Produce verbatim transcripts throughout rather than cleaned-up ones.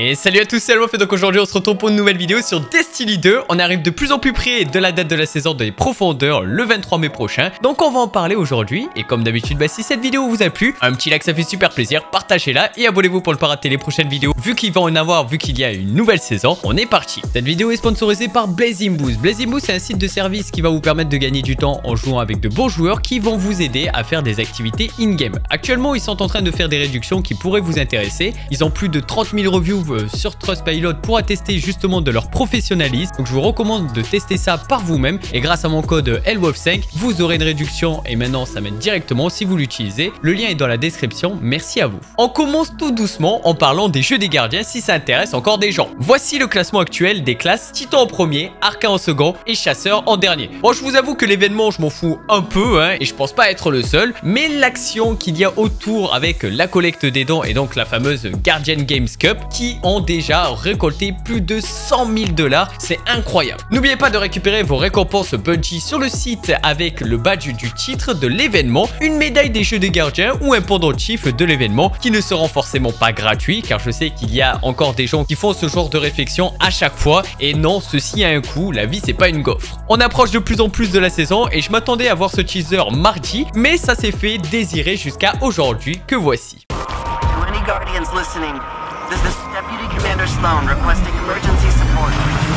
Et salut à tous, c'est Alwof et donc aujourd'hui on se retrouve pour une nouvelle vidéo sur Destiny deux. On arrive de plus en plus près de la date de la saison des profondeurs le vingt-trois mai prochain. Donc on va en parler aujourd'hui et comme d'habitude, bah, si cette vidéo vous a plu, un petit like ça fait super plaisir, partagez-la et abonnez-vous pour ne pas rater les prochaines vidéos. Vu qu'il va en avoir, vu qu'il y a une nouvelle saison, on est parti. Cette vidéo est sponsorisée par Blazing Boost. Blazing Boost c'est un site de service qui va vous permettre de gagner du temps en jouant avec de bons joueurs qui vont vous aider à faire des activités in-game. Actuellement ils sont en train de faire des réductions qui pourraient vous intéresser. Ils ont plus de trente mille reviews sur Trustpilot pour attester justement de leur professionnalisme. Donc je vous recommande de tester ça par vous-même et grâce à mon code Alwof cinq, vous aurez une réduction et maintenant ça m'aide directement si vous l'utilisez. Le lien est dans la description, merci à vous. On commence tout doucement en parlant des jeux des gardiens si ça intéresse encore des gens. Voici le classement actuel des classes Titan en premier, Arca en second et Chasseur en dernier. Bon, je vous avoue que l'événement je m'en fous un peu hein, et je pense pas être le seul, mais l'action qu'il y a autour avec la collecte des dons et donc la fameuse Guardian Games Cup qui ont déjà récolté plus de cent mille dollars, c'est incroyable. N'oubliez pas de récupérer vos récompenses Bungie sur le site avec le badge du titre de l'événement, une médaille des jeux des gardiens ou un pendentif de l'événement qui ne seront forcément pas gratuits car je sais qu'il y a encore des gens qui font ce genre de réflexion à chaque fois et non, ceci a un coût, la vie c'est pas une gaufre. On approche de plus en plus de la saison et je m'attendais à voir ce teaser mardi, mais ça s'est fait désirer jusqu'à aujourd'hui que voici. Guardians listening. This is Deputy Commander Sloan requesting emergency support.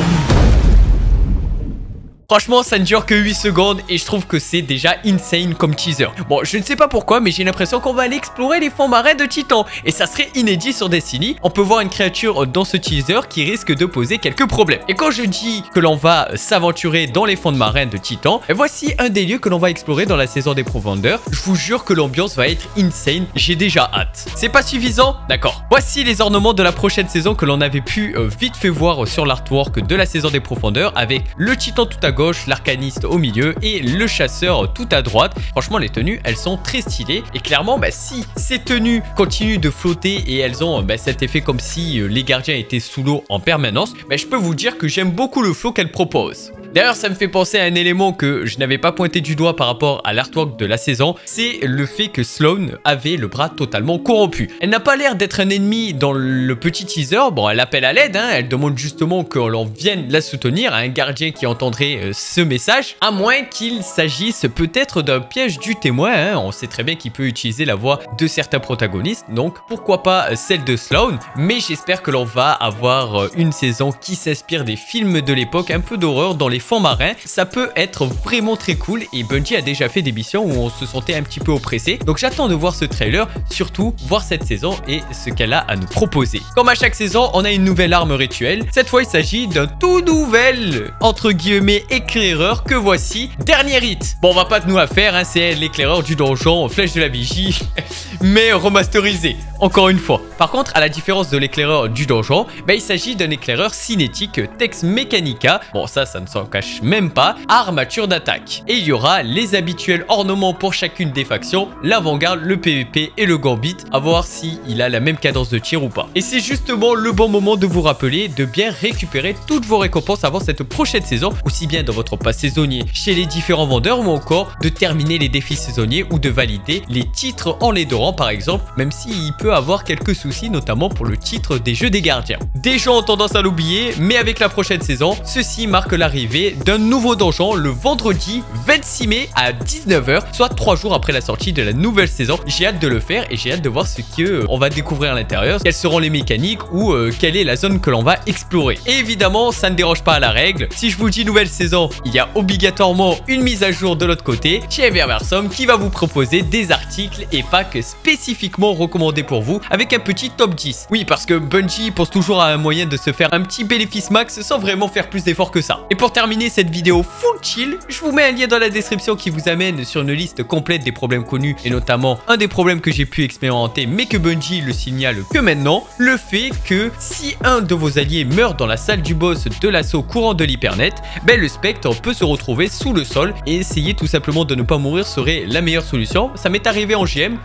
Franchement, ça ne dure que huit secondes et je trouve que c'est déjà insane comme teaser. Bon, je ne sais pas pourquoi, mais j'ai l'impression qu'on va aller explorer les fonds marins de Titan. Et ça serait inédit sur Destiny. On peut voir une créature dans ce teaser qui risque de poser quelques problèmes. Et quand je dis que l'on va s'aventurer dans les fonds marins de Titan, voici un des lieux que l'on va explorer dans la saison des profondeurs. Je vous jure que l'ambiance va être insane. J'ai déjà hâte. C'est pas suffisant? D'accord. Voici les ornements de la prochaine saison que l'on avait pu euh, vite fait voir sur l'artwork de la saison des profondeurs avec le Titan tout à gauche, l'arcaniste au milieu et le chasseur tout à droite. Franchement les tenues elles sont très stylées et clairement bah, si ces tenues continuent de flotter et elles ont bah, cet effet comme si euh, les gardiens étaient sous l'eau en permanence, bah, je peux vous dire que j'aime beaucoup le flow qu'elles proposent. D'ailleurs ça me fait penser à un élément que je n'avais pas pointé du doigt par rapport à l'artwork de la saison, c'est le fait que Sloan avait le bras totalement corrompu. Elle n'a pas l'air d'être un ennemi dans le petit teaser, bon elle appelle à l'aide, hein, elle demande justement que l'on vienne la soutenir, un gardien qui entendrait euh, ce message, à moins qu'il s'agisse peut-être d'un piège du témoin, hein. On sait très bien qu'il peut utiliser la voix de certains protagonistes, donc pourquoi pas celle de Sloan, mais j'espère que l'on va avoir une saison qui s'inspire des films de l'époque, un peu d'horreur dans les fonds marins, ça peut être vraiment très cool et Bungie a déjà fait des missions où on se sentait un petit peu oppressé, donc j'attends de voir ce trailer, surtout voir cette saison et ce qu'elle a à nous proposer. Comme à chaque saison, on a une nouvelle arme rituelle, cette fois il s'agit d'un tout nouvel, entre guillemets, éclaireur que voici, dernier hit. Bon on va pas de nous à faire, hein, c'est l'éclaireur du donjon, flèche de la vigie, mais remasterisé, encore une fois. Par contre, à la différence de l'éclaireur du donjon, bah, il s'agit d'un éclaireur cinétique Tex Mechanica, bon ça, ça ne s'en cache même pas, armature d'attaque. Et il y aura les habituels ornements pour chacune des factions, l'avant-garde, le P V P et le gambit, à voir si il a la même cadence de tir ou pas. Et c'est justement le bon moment de vous rappeler de bien récupérer toutes vos récompenses avant cette prochaine saison, aussi bien dans votre pass saisonnier chez les différents vendeurs ou encore de terminer les défis saisonniers ou de valider les titres en les dorant par exemple, même s'il peut avoir quelques soucis notamment pour le titre des jeux des gardiens. Des gens ont tendance à l'oublier, mais avec la prochaine saison, ceci marque l'arrivée d'un nouveau donjon le vendredi vingt-six mai à dix-neuf heures, soit trois jours après la sortie de la nouvelle saison. J'ai hâte de le faire et j'ai hâte de voir ce que euh, on va découvrir à l'intérieur, quelles seront les mécaniques ou euh, quelle est la zone que l'on va explorer. Et évidemment, ça ne déroge pas à la règle. Si je vous dis nouvelle saison, il y a obligatoirement une mise à jour de l'autre côté chez Everversum qui va vous proposer des articles et packs spécifiquement recommandés pour vous avec un petit top dix. Oui, parce que Bungie pense toujours à un moyen de se faire un petit bénéfice max sans vraiment faire plus d'efforts que ça. Et pour terminer cette vidéo full chill, je vous mets un lien dans la description qui vous amène sur une liste complète des problèmes connus et notamment un des problèmes que j'ai pu expérimenter mais que Bungie le signale que maintenant, le fait que si un de vos alliés meurt dans la salle du boss de l'assaut courant de l'hypernet, ben le spectre peut se retrouver sous le sol et essayer tout simplement de ne pas mourir serait la meilleure solution. Ça m'est arrivé en G M, c'était pas ouf.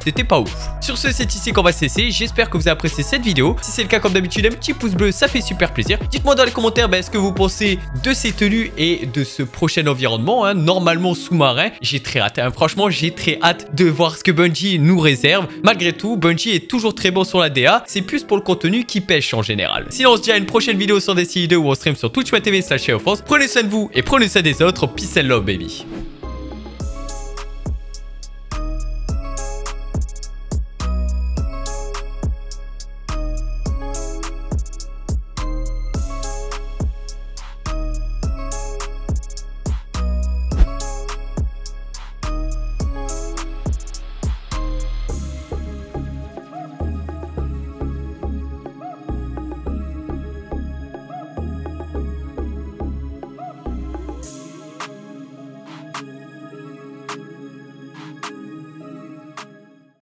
ouf. Sur ce, c'est ici qu'on va cesser. J'espère que vous avez apprécié cette vidéo. Si c'est le cas, comme d'habitude, un petit pouce bleu, ça fait super plaisir. Dites-moi dans les commentaires ben, ce que vous pensez de ces tenues et de ce prochain environnement, hein, normalement sous-marin. J'ai très hâte, hein. Franchement, j'ai très hâte de voir ce que Bungie nous réserve. Malgré tout, Bungie est toujours très bon sur la D A. C'est plus pour le contenu qui pêche en général. Sinon, on se dit à une prochaine vidéo sur Destiny deux ou on stream sur twitch point t v slash France. Prenez soin de vous et prenez soin des autres. Peace and love, baby.